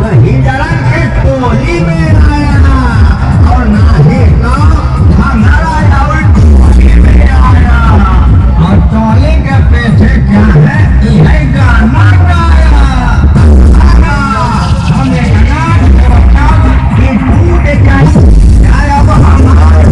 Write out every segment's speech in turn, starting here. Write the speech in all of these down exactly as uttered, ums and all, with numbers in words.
सही जरा के टोली में आया और नाही तो हमारा रावण टोली में आया और टोली के पीछे क्या है यह गाना गाया हमें गाना कि तू देखा अब हमारे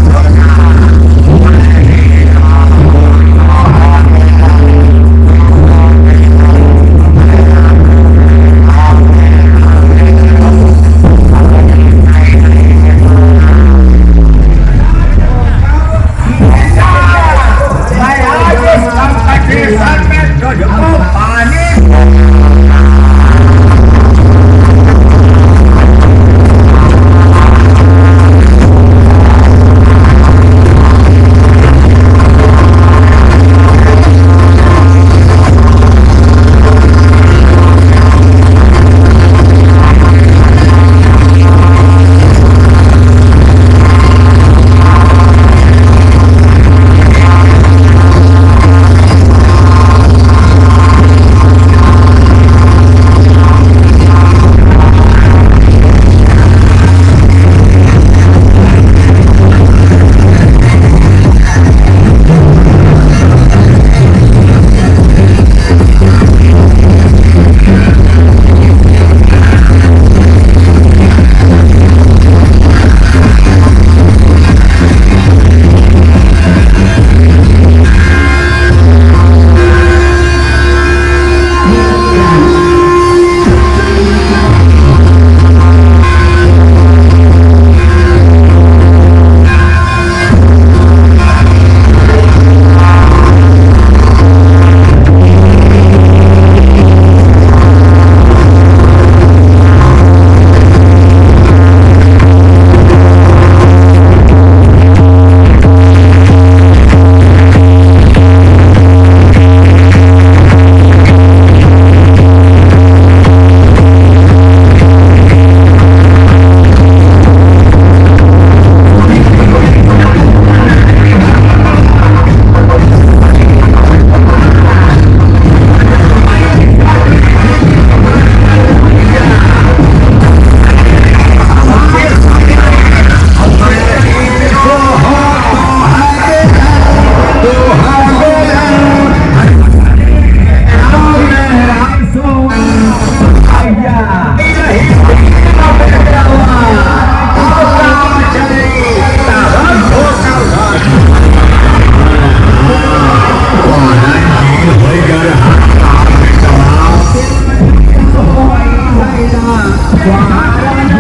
Wow.